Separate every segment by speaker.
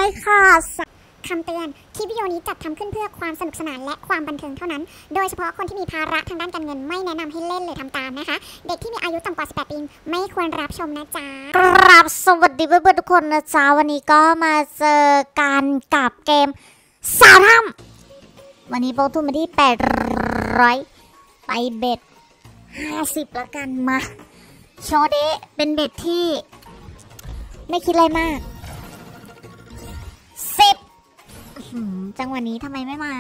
Speaker 1: ค่ะคำเตือนคลิปวิดีโอนี้จัดทำขึ้นเพื่อความสนุกสนานและความบันเทิงเท่านั้นโดยเฉพาะคนที่มีภาระทางด้านการเงินไม่แนะนำให้เล่นหรือทำตามนะคะเด็กที่มีอายุต่ำกว่า18ปีไม่ควรรับชมนะจ๊ะ
Speaker 2: กราบสวัสดีเพื่อนๆทุกคนนะจ๊ะวันนี้ก็มาเจอกันกับเกมสาวถ้ำวันนี้โปรทุนมาที่800ไปเบ็ด50ละกันมาโชเดะเป็นเบ็ดที่ไม่คิดอะไรมาก10จังหวะนี้ทำไมไม่มา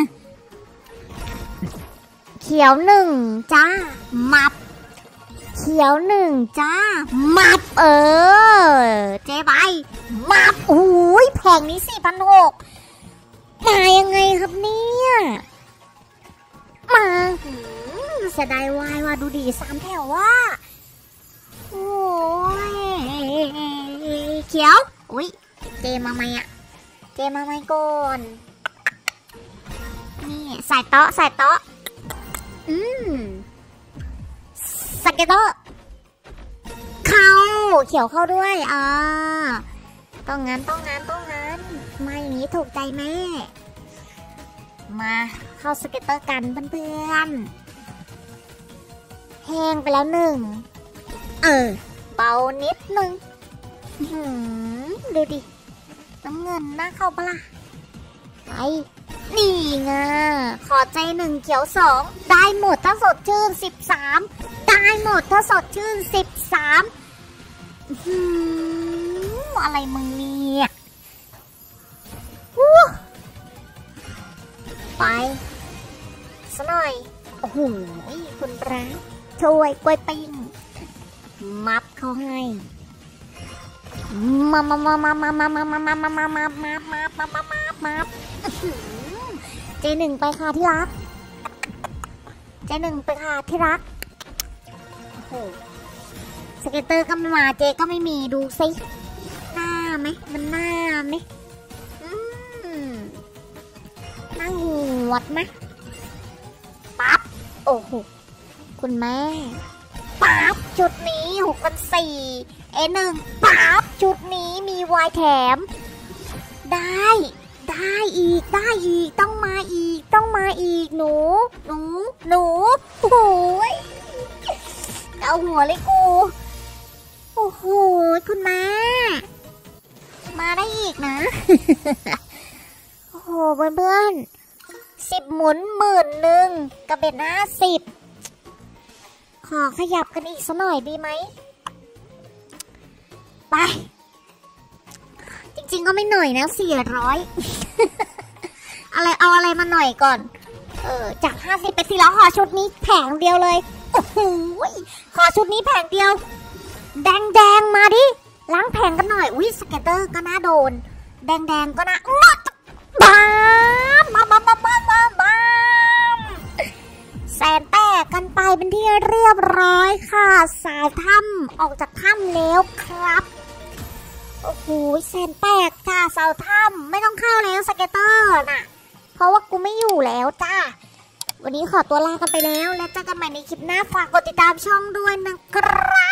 Speaker 2: เขียว1จ้ามับเขียว1จ้ามับเจ๊ใบมับอุ้ยแผงนี้ 4,600 มายังไงครับเนี่ยมาเสียดายวายว่ะดูดี3แถวว่าโอ้ยเขียวอุ้ยเจมาไหมอะเจมาไหมก่อนนี่ใส่โต๊ะสเก็ตเตอร์เข้าเขียวเข้าด้วยต้องงั้นมาอย่างนี้ถูกใจแม่มาเข้าสเก็ตเตอร์กันเพื่อนๆแห้งไปแล้ว1เบานิดนึงดูดิน้ำเงินน่าเข้าปะล่ะไปนี่ไงขอใจ1เขียว2ได้หมดถ้าสดชื่น13ได้หมดถ้าสดชื่น13อะไรมึงเนี่ยไปซะหน่อยโอ้โหคุณพระช่วยกล้วยปิ้งมับเขาให้มาเจ1ไปค่ะที่รักเจ1ไปค่ะที่รักโอ้โหสเก็ตเตอร์ก็ไม่มาเจก็ไม่มีดูซิหน้าไหมมันหน้าไหมหน้าหวดไหมปั๊บโอ้โหคุณแม่ปั๊บชุดนี้6,4001ปั๊บชุดนี้มีวายแถมได้อีกต้องมาอีกหนูโอ้ยเอาหัวเลยกูโอ้โหคุณแม่มาได้อีกนะ โอ้โหเพื่อน10หมุน11,000กับเบ็ด50ขอขยับกันอีกสักหน่อยดีไหมไปจริงๆก็ไม่หน่อยนะ400 เอาอะไรมาหน่อยก่อนจาก50เป็น400ขอชุดนี้แผงเดียวเลยโอ้โหขอชุดนี้แผงเดียวแดงมาดิล้างแผงกันหน่อยอุ้ยสเก็ตเตอร์ก็น่าโดนแดงก็น่าบ้ามแสนแตกกันไปเป็นที่เรียบร้อยค่ะสายถ้ำออกจากถ้ำแล้วครับโอ้โหแสนแตกจ้าสาวถ้ำไม่ต้องเข้าแล้วสเก็ตเตอร์น่ะเพราะว่ากูไม่อยู่แล้วจ้าวันนี้ขอตัวลากันไปแล้วแล้วเจอกันใหม่ในคลิปหน้าฝากกดติดตามช่องด้วยนะครับ